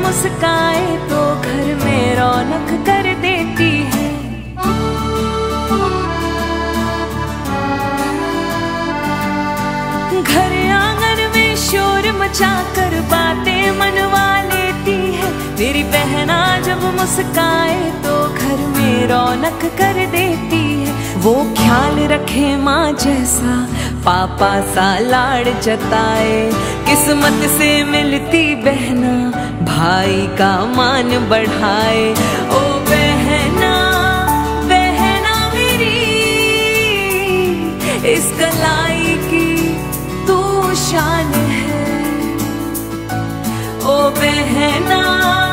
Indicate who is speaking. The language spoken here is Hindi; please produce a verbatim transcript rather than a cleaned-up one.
Speaker 1: मुस्काए तो घर में रौनक कर देती है। घर आंगन में शोर मचाकर बातें मनवा लेती है। मेरी बहना जब मुस्काए तो घर में रौनक कर देती है। वो ख्याल रखे माँ जैसा, पापा सा लाड़ जताए। किस्मत से मिलती बहना, भाई का मान बढ़ाए। ओ बहना बहना मेरी, इस कलाई की तू शान है। ओ बहना